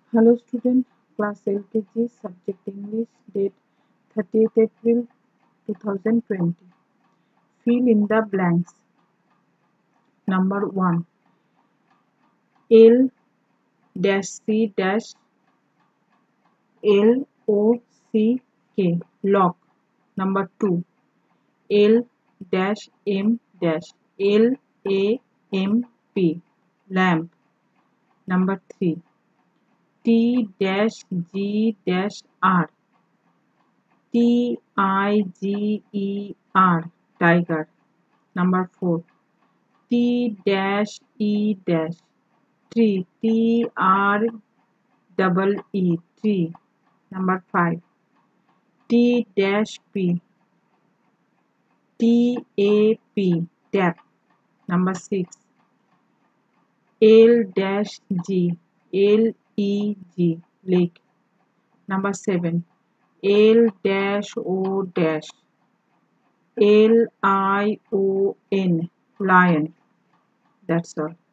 Hello student, class LKG, subject English, date 30th April 2020. Fill in the blanks. Number 1. L dash C dash L O C K, lock. Number 2. L dash M dash L A M P, lamp. Number 3. T dash G dash R, Tiger, tiger. Number 4. T dash E dash, tree, tree. Number 5. T dash P, TAP, tap. Number 6. L dash G, LEG, lake. Number 7. L dash O dash, LION, lion. That's all.